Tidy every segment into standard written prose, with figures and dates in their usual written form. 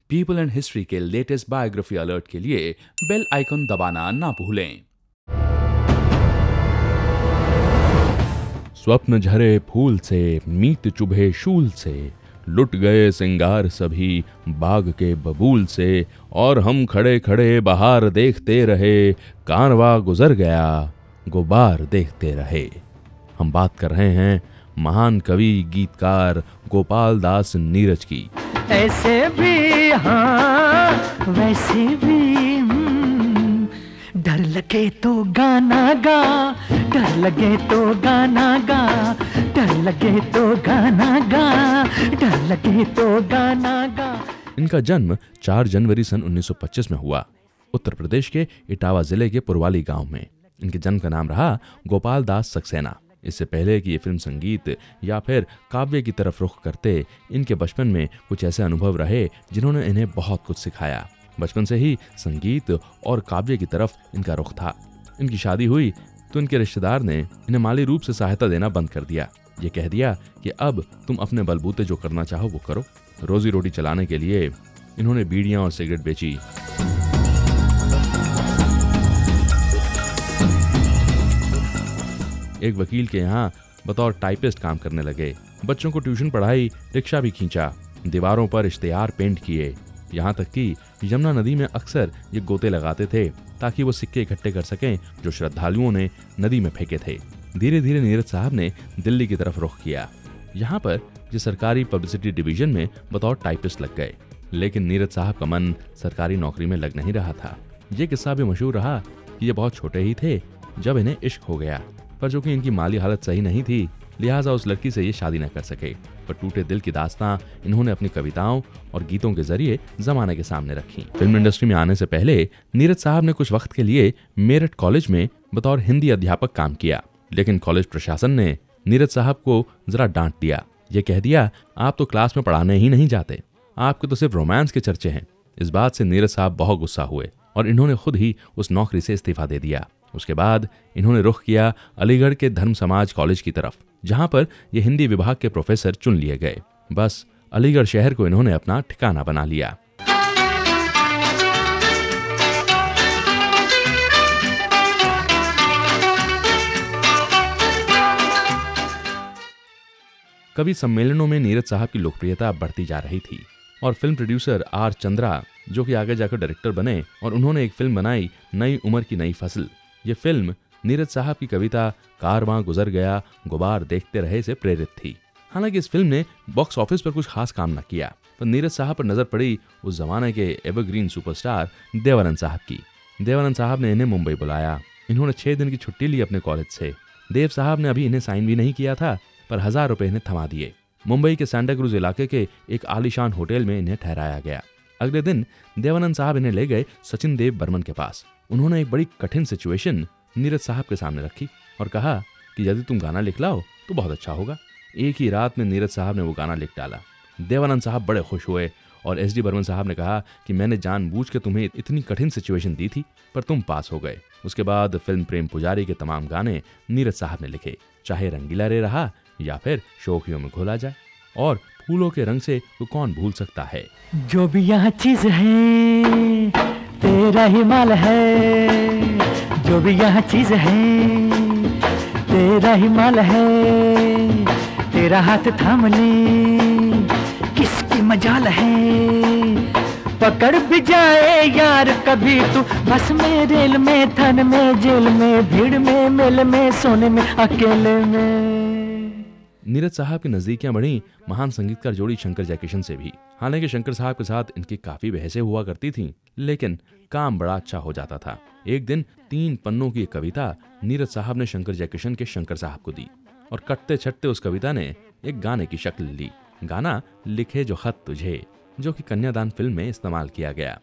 People and history के latest biography alert के लिए बेल आइकन दबाना ना भूलें। स्वप्न झरे फूल से, मीत चुभे शूल से, लुट गए सिंगार सभी बाग के बबूल से, और हम खड़े खड़े बहार देखते रहे, कारवां गुजर गया गुबार देखते रहे। हम बात कर रहे हैं महान कवि गीतकार गोपाल दास नीरज की। ऐसे भी हाँ वैसे भी, डर लगे तो गाना गा, डर लगे तो गाना गा, डर लगे तो गाना गा, डर लगे तो गाना गा। इनका जन्म 4 जनवरी सन 1925 में हुआ, उत्तर प्रदेश के इटावा जिले के पुरवाली गांव में। इनके जन्म का नाम रहा गोपाल दास सक्सेना। इससे पहले कि ये फिल्म संगीत या फिर काव्य की तरफ रुख करते, इनके बचपन में कुछ ऐसे अनुभव रहे जिन्होंने इन्हें बहुत कुछ सिखाया। बचपन से ही संगीत और काव्य की तरफ इनका रुख था। इनकी शादी हुई तो इनके रिश्तेदार ने इन्हें माली रूप से सहायता देना बंद कर दिया। ये कह दिया कि अब तुम अपने बलबूते जो करना चाहो वो करो। रोजी रोटी चलाने के लिए इन्होंने बीड़ियां और सिगरेट बेची। एक वकील के यहाँ बतौर टाइपिस्ट काम करने लगे। बच्चों को ट्यूशन पढ़ाई, रिक्शा भी खींचा, दीवारों पर इश्तेहार पेंट किए। यहाँ तक कि यमुना नदी में अक्सर ये गोते लगाते थे ताकि वो सिक्के इकट्ठे कर सकें जो श्रद्धालुओं ने नदी में फेंके थे। धीरे धीरे नीरज साहब ने दिल्ली की तरफ रुख किया। यहाँ पर ये सरकारी पब्लिसिटी डिवीजन में बतौर टाइपिस्ट लग गए। लेकिन नीरज साहब का मन सरकारी नौकरी में लग नहीं रहा था। ये किस्सा भी मशहूर रहा कि ये बहुत छोटे ही थे जब इन्हें इश्क हो गया, पर जो कि इनकी माली हालत सही नहीं थी, लिहाजा उस लड़की से ये शादी न कर सके। पर टूटे दिल की दास्तां इन्होंने अपनी कविताओं और गीतों के जरिए जमाने के सामने रखी। फिल्म इंडस्ट्री में आने से पहले नीरज साहब ने कुछ वक्त के लिए मेरठ कॉलेज में बतौर हिंदी अध्यापक काम किया। लेकिन कॉलेज प्रशासन ने नीरज साहब को जरा डांट दिया। ये कह दिया, आप तो क्लास में पढ़ाने ही नहीं जाते, आपके तो सिर्फ रोमांस के चर्चे हैं। इस बात से नीरज साहब बहुत गुस्सा हुए और इन्होंने खुद ही उस नौकरी से इस्तीफा दे दिया। उसके बाद इन्होंने रुख किया अलीगढ़ के धर्म समाज कॉलेज की तरफ, जहां पर ये हिंदी विभाग के प्रोफेसर चुन लिए गए। बस अलीगढ़ शहर को इन्होंने अपना ठिकाना बना लिया। कवि सम्मेलनों में नीरज साहब की लोकप्रियता बढ़ती जा रही थी और फिल्म प्रोड्यूसर आर चंद्रा, जो कि आगे जाकर डायरेक्टर बने, और उन्होंने एक फिल्म बनाई नई उम्र की नई फसल। ये फिल्म नीरज साहब की कविता कारवां गुजर गया गुबार देखते रहे से प्रेरित थी। हालांकि इस फिल्म ने बॉक्स ऑफिस पर कुछ खास काम न किया, पर नीरज साहब पर नजर पड़ी उस जमाने के एवरग्रीन सुपरस्टार देवानंद साहब की। देवानंद साहब ने इन्हें मुंबई बुलाया। इन्होंने 6 दिन की छुट्टी ली अपने कॉलेज से। देव साहब ने अभी इन्हें साइन भी नहीं किया था, पर 1000 रुपए इन्हें थमा दिए। मुंबई के सैंटा क्रूज इलाके के एक आलीशान होटल में इन्हें ठहराया गया। अगले दिन देवानंद साहब इन्हें ले गए सचिन देव बर्मन के पास। उन्होंने एक बड़ी कठिन सिचुएशन नीरज साहब के सामने रखी और कहा कि यदि तुम गाना लिख लाओ तो बहुत अच्छा होगा। एक ही रात में नीरज साहब ने वो गाना लिख डाला। देवानंद साहब बड़े खुश हुए और एस डी बर्मन साहब ने कहा कि मैंने जानबूझ के तुम्हें इतनी कठिन सिचुएशन दी थी, पर तुम पास हो गए। उसके बाद फिल्म प्रेम पुजारी के तमाम गाने नीरज साहब ने लिखे, चाहे रंगीला रे रहा या फिर शोखियों में घोला जाए और फूलों के रंग से वो कौन भूल सकता है। जो भी यहाँ चीज है तेरा ही माल है, जो भी यहाँ चीज है तेरा ही माल है, तेरा हाथ थाम ले किसकी मजाल है, पकड़ भी जाए यार कभी तू बस में रेल में थन में जेल में भीड़ में मेल में सोने में अकेले में। नीरज साहब की नजदीकियां बढ़ी महान संगीतकार जोड़ी शंकर जयकिशन से भी। हालांकि शंकर साहब के साथ इनकी काफी बहसें हुआ करती थीं, लेकिन काम बड़ा अच्छा हो जाता था। एक दिन 3 पन्नों की कविता नीरज साहब ने शंकर जयकिशन के शंकर साहब को दी और कटते छटते उस कविता ने एक गाने की शक्ल ली। गाना लिखे जो खत तुझे, जो कि कन्यादान फिल्म में इस्तेमाल किया गया।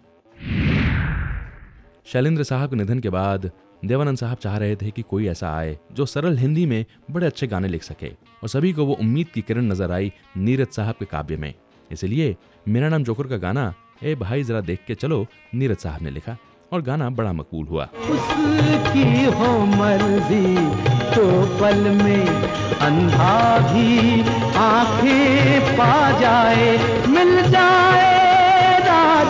शैलेंद्र साहब के निधन के बाद देवानंद साहब चाह रहे थे कि कोई ऐसा आए जो सरल हिंदी में बड़े अच्छे गाने लिख सके, और सभी को वो उम्मीद की किरण नजर आई नीरज साहब के काव्य में। इसलिए मेरा नाम जोकर का गाना ए भाई जरा देख के चलो नीरज साहब ने लिखा और गाना बड़ा मकबूल हुआ। उसकी हो मर्जी तो पल में अंधा भी आंखें पा जाए, मिल जाए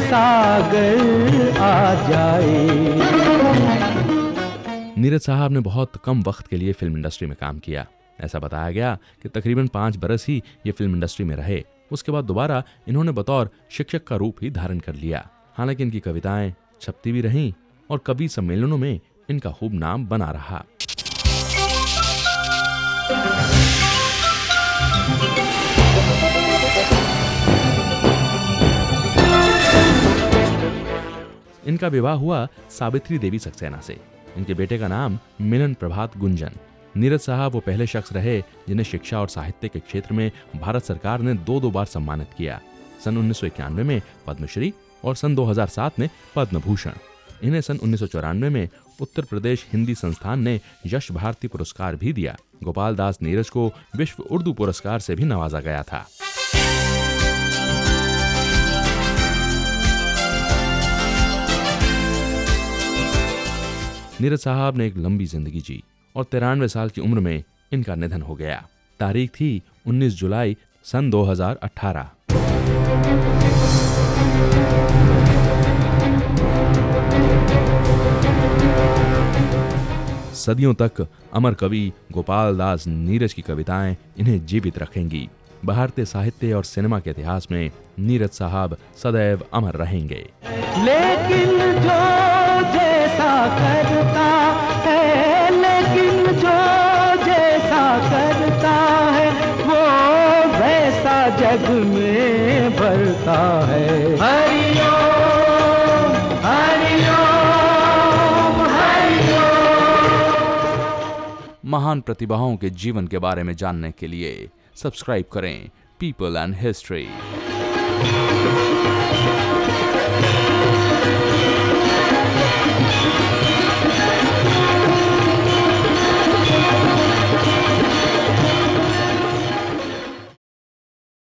सागर आ जाए। नीरज साहब ने बहुत कम वक्त के लिए फिल्म इंडस्ट्री में काम किया। ऐसा बताया गया कि तकरीबन 5 बरस ही ये फिल्म इंडस्ट्री में रहे। उसके बाद दोबारा इन्होंने बतौर शिक्षक का रूप ही धारण कर लिया। हालांकि इनकी कविताएं छपती भी रहीं और कवि सम्मेलनों में इनका खूब नाम बना रहा। इनका विवाह हुआ सावित्री देवी सक्सेना से। इनके बेटे का नाम मिलन प्रभात गुंजन। नीरज साहब वो पहले शख्स रहे जिन्हें शिक्षा और साहित्य के क्षेत्र में भारत सरकार ने 2 बार सम्मानित किया। सन 1991 में पद्मश्री और सन 2007 में पद्म भूषण। इन्हें सन 1994 में उत्तर प्रदेश हिंदी संस्थान ने यश भारती पुरस्कार भी दिया। गोपाल दास नीरज को विश्व उर्दू पुरस्कार से भी नवाजा गया था। नीरज साहब ने एक लंबी जिंदगी जी और 93 साल की उम्र में इनका निधन हो गया। तारीख थी 19 जुलाई सन 2018। सदियों तक अमर कवि गोपाल दास नीरज की कविताएं इन्हें जीवित रखेंगी। भारतीय साहित्य और सिनेमा के इतिहास में नीरज साहब सदैव अमर रहेंगे। लेकिन जो जैसा करता है, लेकिन जो जैसा करता है, वो वैसा जग में भरता है। हरि ओम, हरि ओम, हरि ओम। महान प्रतिभाओं के जीवन के बारे में जानने के लिए सब्सक्राइब करें पीपल एंड हिस्ट्री।